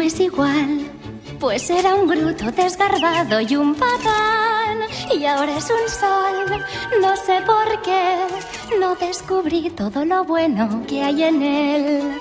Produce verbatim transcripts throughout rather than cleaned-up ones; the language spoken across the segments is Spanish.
es igual, pues era un bruto desgarbado y un patán, y ahora es un sol. No sé por qué, no descubrí todo lo bueno que hay en él.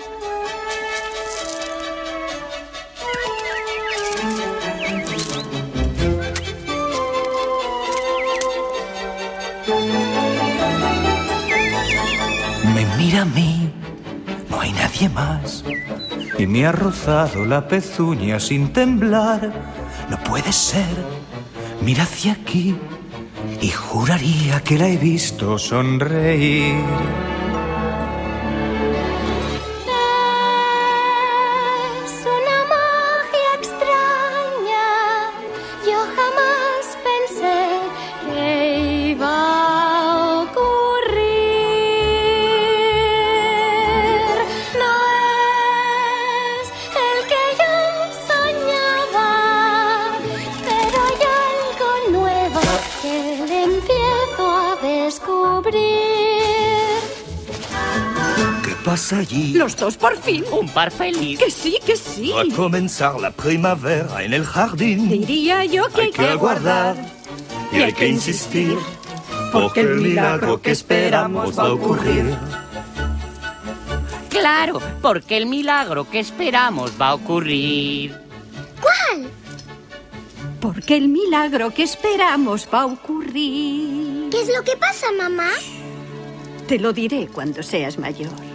Me mira a mí, no hay nadie más, y me ha rozado la pezuña sin temblar. No puede ser, mira hacia aquí y juraría que la he visto sonreír. Es una magia extraña, yo jamás pensé que iba a ocurrir. No es el que yo soñaba, pero hay algo nuevo que le empiezo a descubrir. ¿Qué pasa allí? Los dos por fin. Un par feliz. Que sí, que sí. Va a comenzar la primavera en el jardín. Diría yo que Hay que aguardar y hay que insistir, porque el milagro que esperamos va a ocurrir. Claro, porque el milagro que esperamos va a ocurrir. ¿Cuál? Porque el milagro que esperamos va a ocurrir. ¿Qué es lo que pasa, mamá? Te lo diré cuando seas mayor.